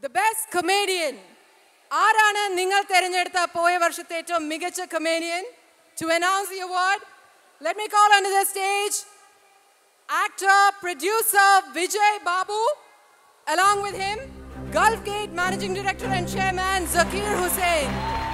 The best comedian. ആരാണ് നിങ്ങൾ തിരഞ്ഞെടുത്ത പോയ വർഷത്തെ ഏറ്റവും മികച്ച comedian? To announce the award, let me call onto the stage actor, producer Vijay Babu. Along with him, Gulf Gate Managing Director and Chairman Zakir Hussain.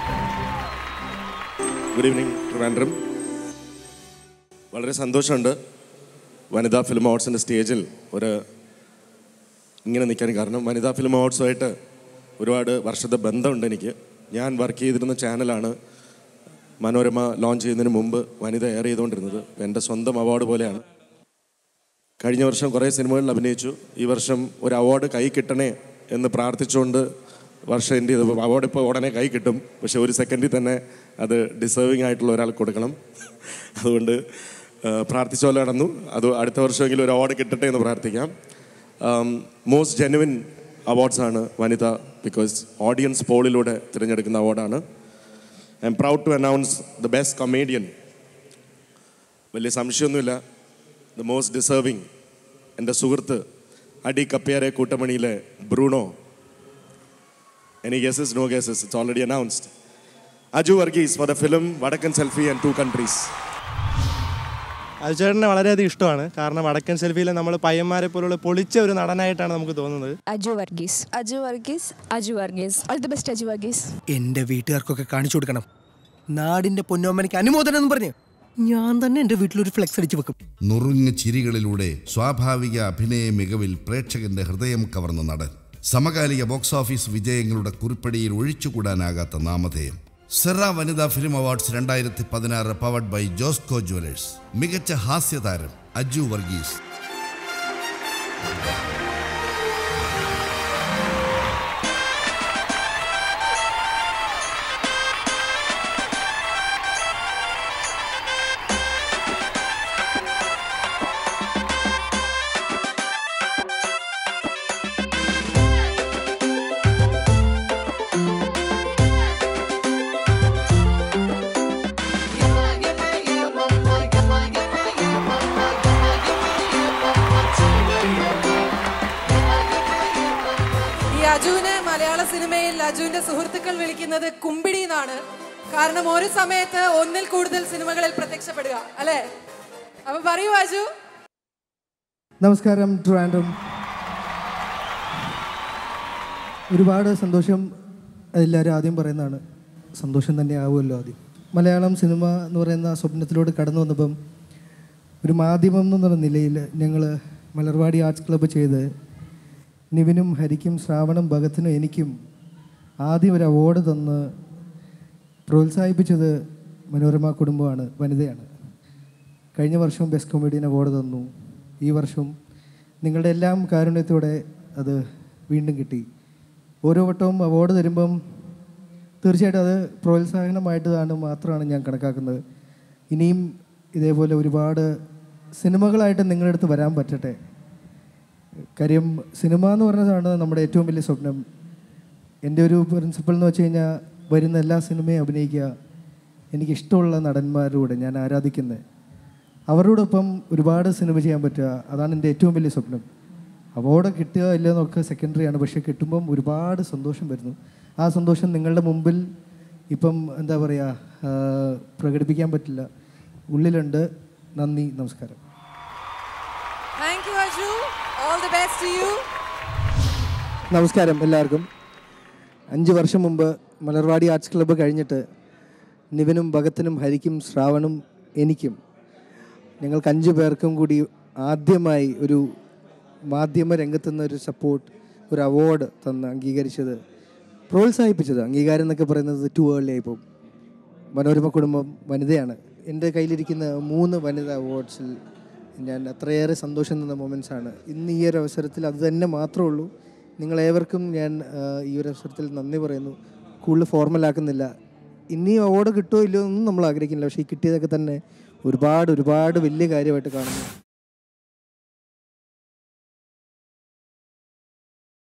Good evening, Trivandrum. വളരെ സന്തോഷമുണ്ട് വനിതാ ഫിലിം അവാർഡ്സിൻ്റെ സ്റ്റേജിൽ ഇങ്ങനെ നിൽക്കാൻ കാരണം വനിതാ ഫിലിം അവാർഡ്സുമായിട്ട് ഒരുപാട് വർഷത്തെ ബന്ധമുണ്ട് എനിക്ക്. ഞാൻ വർക്ക് ചെയ്തിരുന്ന ചാനലാണ് മനോരമ ലോഞ്ച് ചെയ്യുന്നതിന് മുമ്പ് വനിത എയർ ചെയ്തുകൊണ്ടിരുന്നത്. എൻ്റെ സ്വന്തം അവാർഡ് പോലെയാണ്. കഴിഞ്ഞ വർഷം കുറേ സിനിമകളിൽ അഭിനയിച്ചു. ഈ വർഷം ഒരു അവാർഡ് കൈ കിട്ടണേ എന്ന് പ്രാർത്ഥിച്ചുകൊണ്ട് വർഷം എൻ്റെ അവാർഡ് ഇപ്പോൾ ഉടനെ കൈ കിട്ടും. പക്ഷേ ഒരു സെക്കൻഡിൽ തന്നെ അത് ഡിസേർവിങ് ആയിട്ടുള്ള ഒരാൾക്ക് കൊടുക്കണം. അതുകൊണ്ട് പ്രാർത്ഥിച്ച പോലെ നടന്നു. അത് അടുത്ത വർഷമെങ്കിലും ഒരു അവാർഡ് കിട്ടട്ടെ എന്ന് പ്രാർത്ഥിക്കാം. മോസ്റ്റ് ജെനുവിൻ അവാർഡ്സാണ് വനിത, ബിക്കോസ് ഓഡിയൻസ് പോളിലൂടെ തിരഞ്ഞെടുക്കുന്ന അവാർഡാണ്. I'm proud to announce the best comedian. വലിയ സംശയമൊന്നുമില്ല, ദ മോസ്റ്റ് ഡിസേർവിങ് എൻ്റെ സുഹൃത്ത് അടി കപ്യാരെ കൂട്ടമണിയിലെ Bruno. Any guesses? No guesses. It's already announced. Aju Varghese for the film Vadakkan selfie and 2 countries. അജുചേട്ടനെ വളരെയധികം ഇഷ്ടമാണ്. കാരണം വടക്കൻ സെൽഫിയിൽ നമ്മൾ പയ്യന്മാരെ പോലുള്ള പൊളിച്ച ഒരു നടനായിട്ടാണ് നമുക്ക് തോന്നുന്നത്. Aju Varghese, Aju Varghese, Aju Varghese, all the best Aju Varghese. എൻ്റെ വീട്ടുകാർക്കൊക്കെ കാണിച്ചു കൊടുക്കണം. നാടിൻ്റെ പൊന്നോമ്മനിക്ക് അനുമോദനം എന്ന് പറഞ്ഞ് ഞാൻ തന്നെ എൻ്റെ വീട്ടിലൊരു ഫ്ലെക്സ് അടിച്ചു വെക്കും. നുറുങ്ങ ചിരികളിലൂടെ സ്വാഭാവിക അഭിനയ മികവിൽ പ്രേക്ഷകന്റെ ഹൃദയം കവർന്ന നടൻ. സമകാലിക ബോക്സ് ഓഫീസ് വിജയങ്ങളുടെ കുറിപ്പടിയിൽ ഒഴിച്ചുകൂടാനാകാത്ത നാമധേയം. Cera Vanitha film awards 2016 powered by Josco jewellers. മികച്ച ഹാസ്യതാരം അജു വർഗീസ്. അജുവിനെ മലയാള സിനിമയിൽ അജുവിന്റെ സുഹൃത്തുക്കൾ വിളിക്കുന്നത് കുമ്പിടി എന്നാണ്. കാരണം ഒരു സമയത്ത് ഒന്നിൽ കൂടുതൽ സിനിമകളിൽ പ്രത്യക്ഷപ്പെടുക അല്ലേ? അപ്പൊ പറയൂ അജു. നമസ്കാരം ട്രിവാൻഡ്രം. ഒരുപാട് സന്തോഷം. എല്ലാവരും ആദ്യം പറയുന്നതാണ്, സന്തോഷം തന്നെ ആവുമല്ലോ ആദ്യം. മലയാളം സിനിമ എന്ന് പറയുന്ന സ്വപ്നത്തിലൂടെ കടന്നു വന്നപ്പം ഒരു മാധ്യമം എന്നുള്ള നിലയിൽ ഞങ്ങൾ മലർവാടി ആർട്സ് ക്ലബ്ബ് ചെയ്ത് നിവിനും ഹരിക്കും ശ്രാവണം ഭഗത്തിനും എനിക്കും ആദ്യം ഒരു അവാർഡ് തന്ന് പ്രോത്സാഹിപ്പിച്ചത് മനോരമ കുടുംബമാണ്, വനിതയാണ്. കഴിഞ്ഞ വർഷവും ബെസ്റ്റ് കൊമേഡിയൻ അവാർഡ് തന്നു. ഈ വർഷവും നിങ്ങളുടെ എല്ലാം കാരുണ്യത്തോടെ അത് വീണ്ടും കിട്ടി. ഓരോ വട്ടവും അവാർഡ് തരുമ്പം തീർച്ചയായിട്ടും അത് പ്രോത്സാഹനമായിട്ടാണ് മാത്രമാണ് ഞാൻ കണക്കാക്കുന്നത്. ഇനിയും ഇതേപോലെ ഒരുപാട് സിനിമകളായിട്ട് നിങ്ങളുടെ അടുത്ത് വരാൻ പറ്റട്ടെ. കാര്യം സിനിമ എന്ന് പറഞ്ഞതാണ് നമ്മുടെ ഏറ്റവും വലിയ സ്വപ്നം. എൻ്റെ ഒരു പ്രിൻസിപ്പൾ എന്ന് വെച്ച് കഴിഞ്ഞാൽ വരുന്ന എല്ലാ സിനിമയും അഭിനയിക്കുക, എനിക്കിഷ്ടമുള്ള നടന്മാരോട് ഞാൻ ആരാധിക്കുന്നത് അവരോടൊപ്പം ഒരുപാട് സിനിമ ചെയ്യാൻ പറ്റുക, അതാണ് എൻ്റെ ഏറ്റവും വലിയ സ്വപ്നം. അവാർഡ് കിട്ടുക ഇല്ലെന്നൊക്കെ സെക്കൻഡറിയാണ്, പക്ഷേ കിട്ടുമ്പം ഒരുപാട് സന്തോഷം വരുന്നു. ആ സന്തോഷം നിങ്ങളുടെ മുമ്പിൽ ഇപ്പം എന്താ പറയുക പ്രകടിപ്പിക്കാൻ പറ്റില്ല, ഉള്ളിലുണ്ട്. നന്ദി, നമസ്കാരം. Thank you Aju. All the best to you. നമസ്കാരം എല്ലാവർക്കും. 5 വർഷം മുമ്പ് മലർവാടി ആർട്സ് ക്ലബ്ബ് കഴിഞ്ഞിട്ട് നിവിനും ഭഗത്തിനും ഹരിക്കും ശ്രാവണും എനിക്കും ഞങ്ങൾക്ക് 5 പേർക്കും കൂടി ആദ്യമായി ഒരു മാധ്യമ രംഗത്തുനിന്ന് ഒരു സപ്പോർട്ട്, ഒരു അവാർഡ് തന്ന് അംഗീകരിച്ചത്, പ്രോത്സാഹിപ്പിച്ചത്, അംഗീകാരം എന്നൊക്കെ പറയുന്നത് ടു ഏർലി ആയിപ്പോൾ മനോരമ കുടുംബം വനിതയാണ്. എൻ്റെ കയ്യിലിരിക്കുന്ന 3 വനിതാ അവാർഡ്സിൽ ഞാൻ അത്രയേറെ സന്തോഷം തന്ന മൊമെൻറ്റ്സാണ്. ഇന്ന് ഈ ഒരു അവസരത്തിൽ അത് തന്നെ മാത്രമേ ഉള്ളൂ. നിങ്ങളേവർക്കും ഞാൻ ഈ ഒരു അവസരത്തിൽ നന്ദി പറയുന്നു. കൂടുതൽ ഫോർമലാക്കുന്നില്ല. ഇനിയും അവാർഡ് കിട്ടുമോ ഇല്ലയോ ഒന്നും നമ്മൾ ആഗ്രഹിക്കുന്നില്ല, പക്ഷേ ഈ കിട്ടിയതൊക്കെ തന്നെ ഒരുപാട് വലിയ കാര്യമായിട്ട് കാണുന്നു.